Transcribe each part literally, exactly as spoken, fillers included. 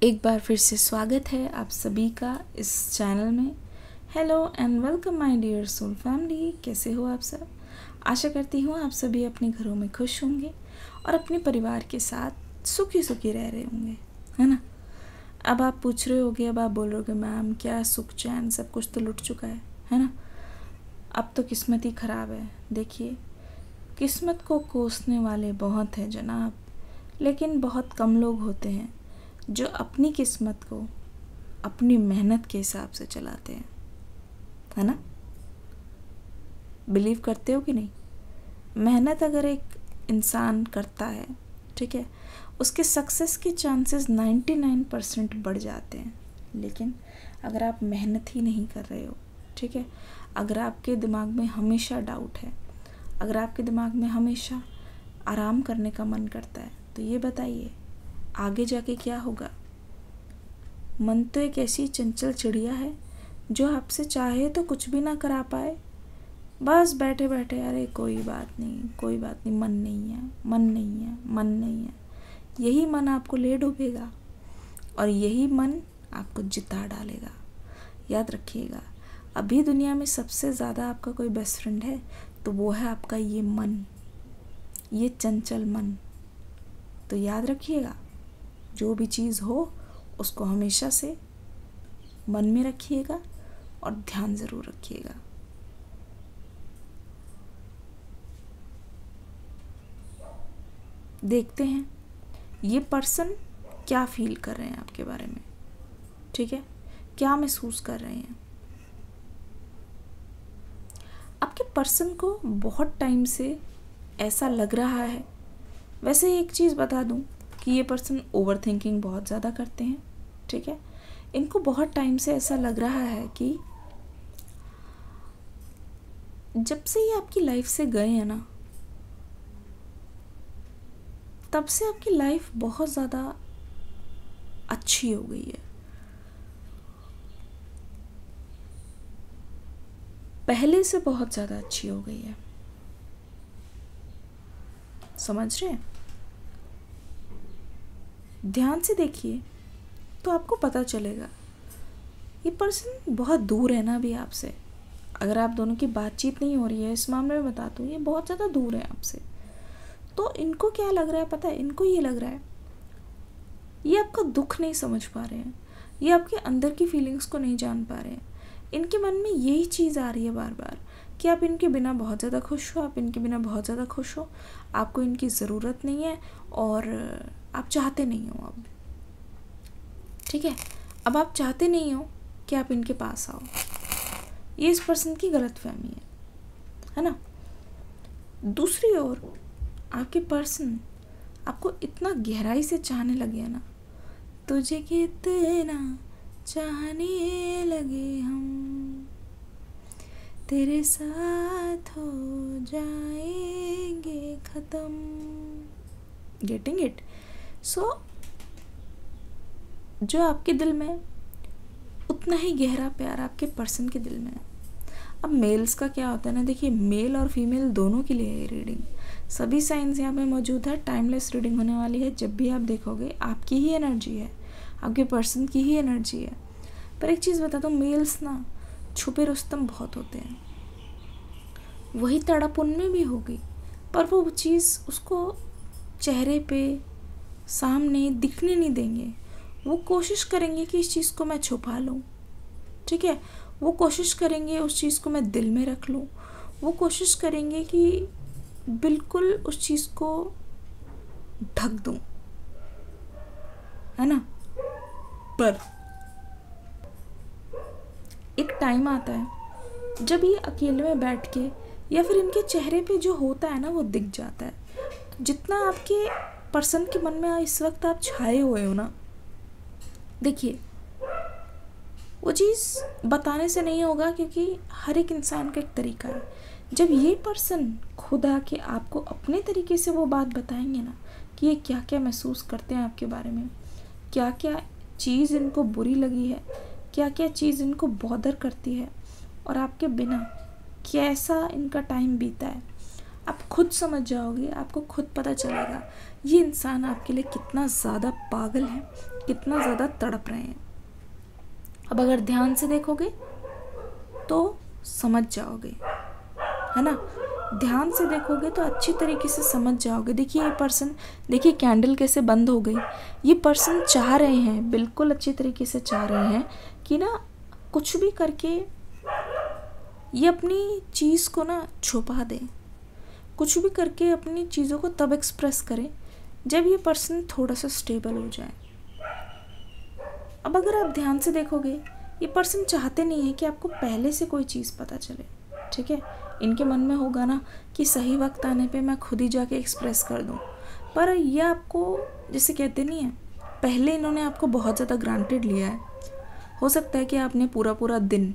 एक बार फिर से स्वागत है आप सभी का इस चैनल में। Hello and welcome my dear soul family. कैसे हो आप सब? आशा करती हूँ आप सभी अपने घरों में खुश होंगे और अपने परिवार के साथ सुखी सुखी रह रहे होंगे, है ना। अब आप पूछ रहे होगे, अब आप बोल रहे होगे मैम क्या सुख चैन सब कुछ तो लुट चुका है है ना। अब तो किस्मत ही ख़राब है। देखिए, किस्मत को कोसने वाले बहुत हैं जनाब, लेकिन बहुत कम लोग होते हैं जो अपनी किस्मत को अपनी मेहनत के हिसाब से चलाते हैं, है ना। बिलीव करते हो कि नहीं? मेहनत अगर एक इंसान करता है, ठीक है, उसके सक्सेस के चांसेस निन्यानवे परसेंट बढ़ जाते हैं। लेकिन अगर आप मेहनत ही नहीं कर रहे हो, ठीक है, अगर आपके दिमाग में हमेशा डाउट है, अगर आपके दिमाग में हमेशा आराम करने का मन करता है, तो ये बताइए आगे जाके क्या होगा। मन तो एक ऐसी चंचल चिड़िया है जो आपसे चाहे तो कुछ भी ना करा पाए। बस बैठे बैठे अरे कोई बात नहीं, कोई बात नहीं, मन नहीं है, मन नहीं है, मन नहीं है, यही मन आपको ले डूबेगा और यही मन आपको जिता डालेगा। याद रखिएगा, अभी दुनिया में सबसे ज़्यादा आपका कोई बेस्ट फ्रेंड है तो वो है आपका ये मन, ये चंचल मन। तो याद रखिएगा, जो भी चीज़ हो उसको हमेशा से मन में रखिएगा और ध्यान ज़रूर रखिएगा। देखते हैं ये पर्सन क्या फील कर रहे हैं आपके बारे में, ठीक है, क्या महसूस कर रहे हैं। आपके पर्सन को बहुत टाइम से ऐसा लग रहा है। वैसे एक चीज़ बता दूं कि ये पर्सन ओवर थिंकिंग बहुत ज़्यादा करते हैं, ठीक है। इनको बहुत टाइम से ऐसा लग रहा है कि जब से ये आपकी लाइफ से गए हैं ना, तब से आपकी लाइफ बहुत ज़्यादा अच्छी हो गई है। पहले से बहुत ज़्यादा अच्छी हो गई है। समझ रहे हैं? ध्यान से देखिए तो आपको पता चलेगा ये पर्सन बहुत दूर है ना अभी आपसे। अगर आप दोनों की बातचीत नहीं हो रही है, इस मामले में बता दूँ, ये बहुत ज़्यादा दूर है आपसे। तो इनको क्या लग रहा है पता है? इनको ये लग रहा है ये आपका दुख नहीं समझ पा रहे हैं, ये आपके अंदर की फीलिंग्स को नहीं जान पा रहे हैं। इनके मन में यही चीज़ आ रही है बार बार कि आप इनके बिना बहुत ज़्यादा खुश हो, आप इनके बिना बहुत ज़्यादा खुश हो, आपको इनकी ज़रूरत नहीं है और आप चाहते नहीं हो अब, ठीक है। अब आप चाहते नहीं हो कि आप इनके पास आओ। ये इस पर्सन की गलतफहमी है, है ना। दूसरी ओर आपके पर्सन आपको इतना गहराई से चाहने लगे हैं ना, तुझे कितना चाहने लगे हम, तेरे साथ हो जाएंगे खत्म। Getting it? सो जो आपके दिल में उतना ही गहरा प्यार आपके पर्सन के दिल में है। अब मेल्स का क्या होता है ना, देखिए मेल और फीमेल दोनों के लिए है रीडिंग। सभी साइंस यहाँ पे मौजूद है। टाइमलेस रीडिंग होने वाली है। जब भी आप देखोगे आपकी ही एनर्जी है, आपके पर्सन की ही एनर्जी है। पर एक चीज़ बता दूँ, मेल्स ना छुपे रुस्तम बहुत होते हैं। वही तड़प उनमें भी होगी, पर वो चीज़ उसको चेहरे पे सामने दिखने नहीं देंगे। वो कोशिश करेंगे कि इस चीज़ को मैं छुपा लूँ, ठीक है। वो कोशिश करेंगे उस चीज़ को मैं दिल में रख लूँ। वो कोशिश करेंगे कि बिल्कुल उस चीज़ को ढक दूँ, है ना। पर एक टाइम आता है जब ये अकेले में बैठ के या फिर इनके चेहरे पे जो होता है ना वो दिख जाता है। तो जितना आपके पर्सन के मन में इस वक्त आप छाए हुए हो ना, देखिए वो चीज़ बताने से नहीं होगा, क्योंकि हर एक इंसान का एक तरीका है। जब ये पर्सन खुद आके आपको अपने तरीके से वो बात बताएंगे ना कि ये क्या क्या महसूस करते हैं आपके बारे में, क्या क्या चीज़ इनको बुरी लगी है, क्या क्या चीज़ इनको बॉदर करती है और आपके बिना कैसा इनका टाइम बीता है, आप खुद समझ जाओगे, आपको खुद पता चलेगा ये इंसान आपके लिए कितना ज़्यादा पागल है, कितना ज़्यादा तड़प रहे हैं। अब अगर ध्यान से देखोगे तो समझ जाओगे, है ना। ध्यान से देखोगे तो अच्छी तरीके से समझ जाओगे। देखिए ये पर्सन, देखिए कैंडल कैसे बंद हो गई। ये पर्सन चाह रहे हैं, बिल्कुल अच्छी तरीके से चाह रहे हैं कि ना कुछ भी करके ये अपनी चीज़ को ना छुपा दें, कुछ भी करके अपनी चीज़ों को तब एक्सप्रेस करें जब ये पर्सन थोड़ा सा स्टेबल हो जाए। अब अगर आप ध्यान से देखोगे, ये पर्सन चाहते नहीं है कि आपको पहले से कोई चीज़ पता चले, ठीक है। इनके मन में होगा ना कि सही वक्त आने पे मैं खुद ही जाके एक्सप्रेस कर दूं, पर ये आपको जैसे कहते नहीं है, पहले इन्होंने आपको बहुत ज़्यादा ग्रांटेड लिया है। हो सकता है कि आपने पूरा पूरा दिन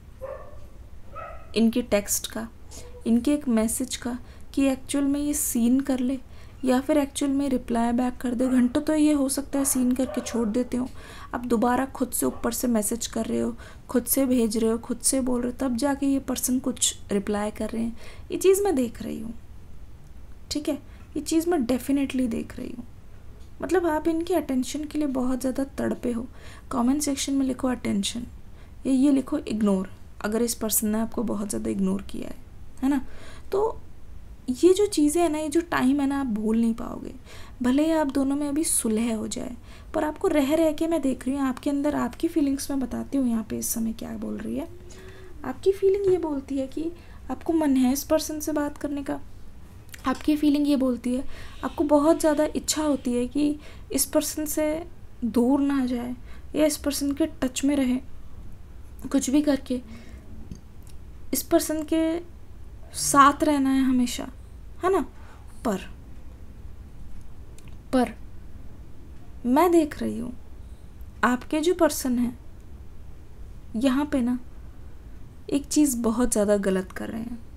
इनके टेक्स्ट का, इनके एक मैसेज का कि एक्चुअल में ये सीन कर ले या फिर एक्चुअल में रिप्लाई बैक कर दे, घंटों तो ये हो सकता है सीन करके छोड़ देते हो। अब दोबारा खुद से ऊपर से मैसेज कर रहे हो, खुद से भेज रहे हो, खुद से बोल रहे हो, तब जाके ये पर्सन कुछ रिप्लाई कर रहे हैं। ये चीज़ मैं देख रही हूँ, ठीक है, ये चीज़ मैं डेफिनेटली देख रही हूँ। मतलब आप इनके अटेंशन के लिए बहुत ज़्यादा तड़पे हो। कमेंट सेक्शन में लिखो अटेंशन, या ये लिखो इग्नोर, अगर इस पर्सन ने आपको बहुत ज़्यादा इग्नोर किया है, है ना। तो ये जो चीज़ें हैं ना, ये जो टाइम है ना, आप भूल नहीं पाओगे। भले ही आप दोनों में अभी सुलह हो जाए, पर आपको रह रह के मैं देख रही हूँ आपके अंदर, आपकी फीलिंग्स मैं बताती हूँ यहाँ पे इस समय क्या बोल रही है। आपकी फीलिंग ये बोलती है कि आपको मन है इस पर्सन से बात करने का। आपकी फीलिंग ये बोलती है, आपको बहुत ज़्यादा इच्छा होती है कि इस पर्सन से दूर ना जाए या इस पर्सन के टच में रहे, कुछ भी करके इस पर्सन के साथ रहना है हमेशा, है ना। पर पर मैं देख रही हूँ आपके जो पर्सन हैं यहाँ पे ना एक चीज़ बहुत ज़्यादा गलत कर रहे हैं,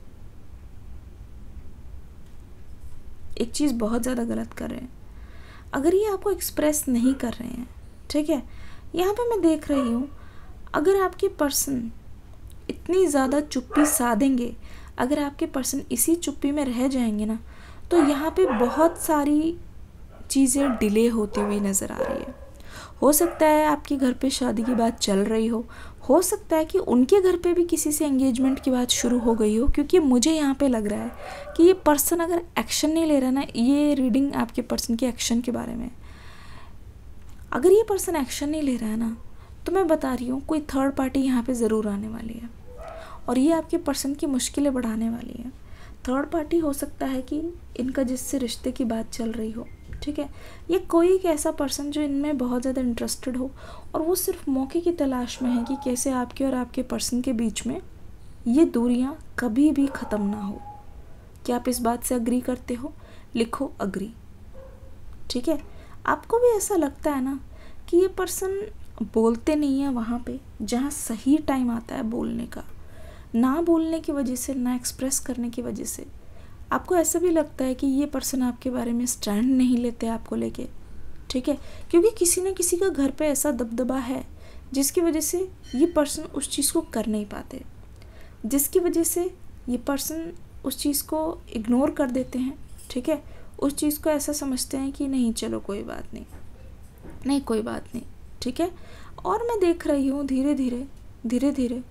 एक चीज़ बहुत ज़्यादा गलत कर रहे हैं। अगर ये आपको एक्सप्रेस नहीं कर रहे हैं, ठीक है, यहाँ पे मैं देख रही हूँ अगर आपके पर्सन इतनी ज़्यादा चुप्पी साधेंगे, अगर आपके पर्सन इसी चुप्पी में रह जाएंगे ना, तो यहाँ पे बहुत सारी चीज़ें डिले होती हुई नज़र आ रही है। हो सकता है आपके घर पे शादी की बात चल रही हो हो सकता है कि उनके घर पे भी किसी से एंगेजमेंट की बात शुरू हो गई हो, क्योंकि मुझे यहाँ पे लग रहा है कि ये पर्सन अगर एक्शन नहीं ले रहा ना, ये रीडिंग आपके पर्सन के एक्शन के बारे में, अगर ये पर्सन एक्शन नहीं ले रहा है ना, तो मैं बता रही हूँ कोई थर्ड पार्टी यहाँ पे ज़रूर आने वाली है और ये आपके पर्सन की मुश्किलें बढ़ाने वाली है। थर्ड पार्टी हो सकता है कि इनका जिससे रिश्ते की बात चल रही हो, ठीक है, ये कोई एक ऐसा पर्सन जो इनमें बहुत ज़्यादा इंटरेस्टेड हो और वो सिर्फ मौके की तलाश में है कि कैसे आपके और आपके पर्सन के बीच में ये दूरियां कभी भी ख़त्म ना हो। क्या आप इस बात से अग्री करते हो? लिखो अग्री, ठीक है। आपको भी ऐसा लगता है ना कि ये पर्सन बोलते नहीं है वहाँ पे जहाँ सही टाइम आता है बोलने का, ना बोलने की वजह से, ना एक्सप्रेस करने की वजह से आपको ऐसा भी लगता है कि ये पर्सन आपके बारे में स्टैंड नहीं लेते आपको लेके, ठीक है, क्योंकि किसी न किसी का घर पे ऐसा दबदबा है जिसकी वजह से ये पर्सन उस चीज़ को कर नहीं पाते, जिसकी वजह से ये पर्सन उस चीज़ को इग्नोर कर देते हैं, ठीक है, उस चीज़ को ऐसा समझते हैं कि नहीं चलो कोई बात नहीं, नहीं कोई बात नहीं, ठीक है। और मैं देख रही हूँ धीरे धीरे धीरे धीरे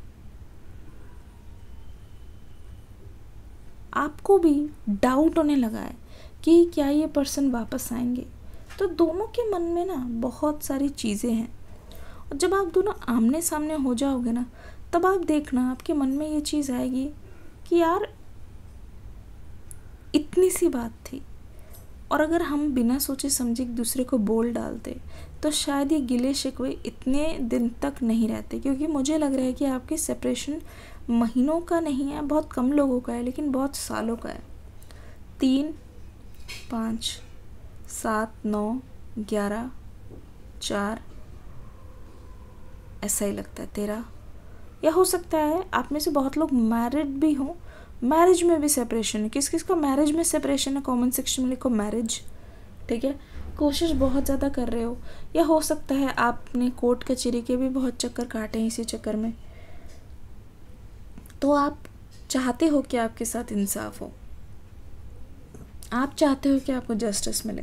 आपको भी डाउट होने लगा है कि क्या ये पर्सन वापस आएंगे। तो दोनों के मन में ना बहुत सारी चीज़ें हैं और जब आप दोनों आमने सामने हो जाओगे ना, तब आप देखना आपके मन में ये चीज़ आएगी कि यार इतनी सी बात थी, और अगर हम बिना सोचे समझे एक दूसरे को बोल डालते तो शायद ये गिले शिकवे इतने दिन तक नहीं रहते। क्योंकि मुझे लग रहा है कि आपके सेपरेशन महीनों का नहीं है, बहुत कम लोगों का है, लेकिन बहुत सालों का है। तीन, पाँच, सात, नौ, ग्यारह, चार, ऐसा ही लगता है तेरह, या हो सकता है आप में से बहुत लोग मैरिड भी हों, मैरिज में भी सेपरेशन है। किस किस का मैरिज में सेपरेशन है कमेंट सेक्शन में लिखो मैरिज, ठीक है। कोशिश बहुत ज़्यादा कर रहे हो, या हो सकता है आपने कोर्ट कचहरी के भी बहुत चक्कर काटे हैं इसी चक्कर में, तो आप चाहते हो कि आपके साथ इंसाफ हो, आप चाहते हो कि आपको जस्टिस मिले,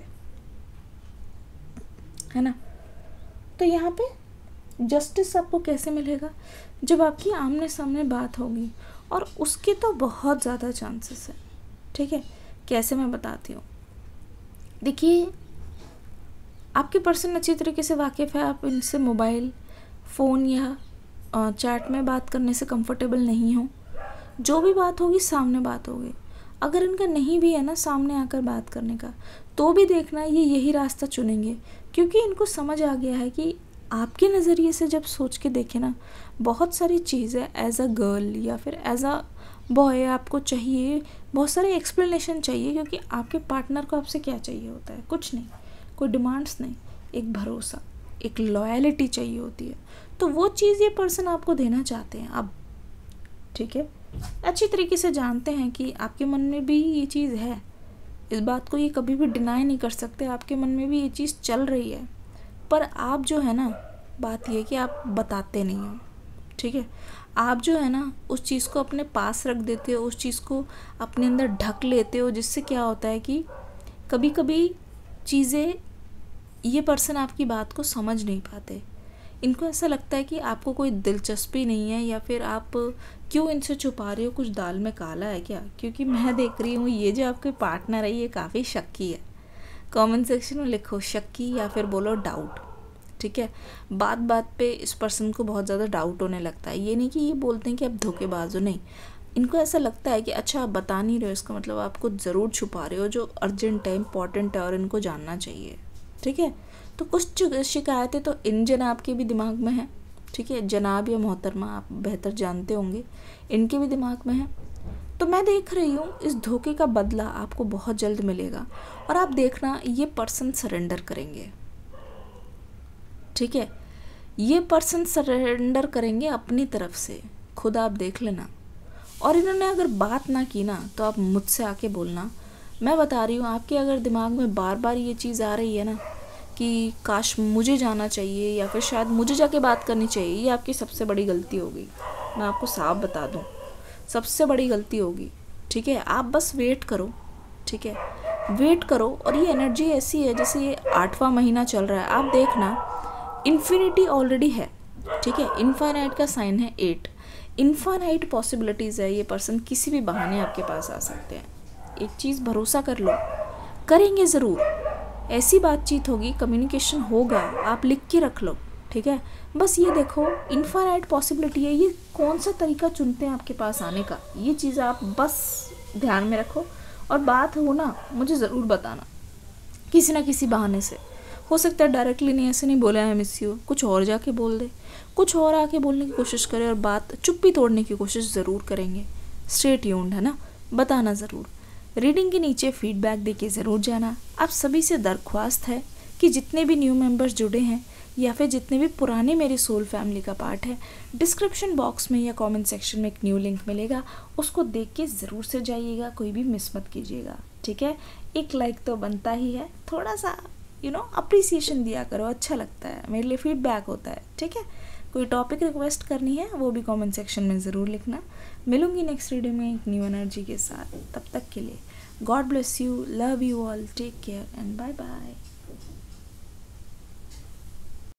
है ना। तो यहाँ पे जस्टिस आपको कैसे मिलेगा, जब आपकी आमने सामने बात होगी, और उसके तो बहुत ज़्यादा चांसेस है, ठीक है। कैसे, मैं बताती हूँ। देखिए, आपके पर्सन अच्छी तरीके से वाकिफ़ है, आप इनसे मोबाइल फ़ोन या चैट में बात करने से कंफर्टेबल नहीं हो, जो भी बात होगी सामने बात होगी। अगर इनका नहीं भी है ना सामने आकर बात करने का, तो भी देखना ये यही रास्ता चुनेंगे, क्योंकि इनको समझ आ गया है कि आपके नज़रिए से जब सोच के देखे ना, बहुत सारी चीज़ें एज अ गर्ल या फिर एज अ बॉय आपको चाहिए, बहुत सारे एक्सप्लेनेशन चाहिए, क्योंकि आपके पार्टनर को आपसे क्या चाहिए होता है, कुछ नहीं, कोई डिमांड्स नहीं, एक भरोसा, एक लॉयलिटी चाहिए होती है। तो वो चीज़ ये पर्सन आपको देना चाहते हैं अब, ठीक है। अच्छी तरीके से जानते हैं कि आपके मन में भी ये चीज़ है, इस बात को ये कभी भी डिनाई नहीं कर सकते, आपके मन में भी ये चीज़ चल रही है, पर आप जो है ना, बात ये कि आप बताते नहीं हो, ठीक है। आप जो है ना उस चीज़ को अपने पास रख देते हो, उस चीज़ को अपने अंदर ढक लेते हो, जिससे क्या होता है कि कभी कभी चीज़ें, ये पर्सन आपकी बात को समझ नहीं पाते। इनको ऐसा लगता है कि आपको कोई दिलचस्पी नहीं है, या फिर आप क्यों इनसे छुपा रहे हो, कुछ दाल में काला है क्या। क्योंकि मैं देख रही हूँ ये जो आपके पार्टनर है ये काफ़ी शक्की है। कमेंट सेक्शन में लिखो शक्की या फिर बोलो डाउट, ठीक है। बात बात पे इस पर्सन को बहुत ज़्यादा डाउट होने लगता है। ये नहीं कि ये बोलते हैं कि आप धोखेबाज हो, नहीं, इनको ऐसा लगता है कि अच्छा आप बता नहीं रहे हो, इसका मतलब आप कुछ ज़रूर छुपा रहे हो जो अर्जेंट है, इम्पॉर्टेंट है और इनको जानना चाहिए, ठीक है। तो कुछ शिकायतें तो इन जनाब के भी दिमाग में है, ठीक है, जनाब या मोहतरमा आप बेहतर जानते होंगे, इनके भी दिमाग में है। तो मैं देख रही हूँ इस धोखे का बदला आपको बहुत जल्द मिलेगा, और आप देखना ये पर्सन सरेंडर करेंगे, ठीक है। ये पर्सन सरेंडर करेंगे अपनी तरफ से, खुद आप देख लेना। और इन्होंने अगर बात ना की ना, तो आप मुझसे आके बोलना। मैं बता रही हूँ, आपके अगर दिमाग में बार बार ये चीज़ आ रही है ना कि काश मुझे जाना चाहिए या फिर शायद मुझे जाके बात करनी चाहिए, ये आपकी सबसे बड़ी गलती होगी। मैं आपको साफ बता दूँ, सबसे बड़ी गलती होगी, ठीक है। आप बस वेट करो, ठीक है, वेट करो। और ये एनर्जी ऐसी है जैसे ये आठवां महीना चल रहा है, आप देखना इन्फिनिटी ऑलरेडी है, ठीक है। इनफाइनाइट का साइन है एट, इनफाइनाइट पॉसिबिलिटीज़ है, ये पर्सन किसी भी बहाने आपके पास आ सकते हैं। एक चीज़ भरोसा कर लो, करेंगे ज़रूर, ऐसी बातचीत होगी, कम्युनिकेशन होगा, आप लिख के रख लो, ठीक है। बस ये देखो इनफाइनाइट पॉसिबिलिटी है, ये कौन सा तरीका चुनते हैं आपके पास आने का, ये चीज़ आप बस ध्यान में रखो। और बात हो ना, मुझे ज़रूर बताना, किसी ना किसी बहाने से। हो सकता है डायरेक्टली नहीं, ऐसे नहीं बोला है मिस यू, कुछ और जाके बोल दे, कुछ और आके बोलने की कोशिश करे, और बात चुप्पी तोड़ने की कोशिश ज़रूर करेंगे। स्टे ट्यून्ड, है ना, बताना ज़रूर। रीडिंग के नीचे फीडबैक देके ज़रूर जाना। आप सभी से दरख्वास्त है कि जितने भी न्यू मेंबर्स जुड़े हैं या फिर जितने भी पुराने मेरी सोल फैमिली का पार्ट है, डिस्क्रिप्शन बॉक्स में या कमेंट सेक्शन में एक न्यू लिंक मिलेगा, उसको देख के ज़रूर से जाइएगा, कोई भी मिस मत कीजिएगा, ठीक है। एक लाइक तो बनता ही है, थोड़ा सा यू नो अप्रिसिएशन दिया करो, अच्छा लगता है, मेरे लिए फीडबैक होता है, ठीक है। कोई टॉपिक रिक्वेस्ट करनी है वो भी कमेंट सेक्शन में ज़रूर लिखना। मिलूंगी नेक्स्ट वीडियो में एक न्यू एनर्जी के साथ, तब तक के लिए God bless you, love you all, take care and bye bye.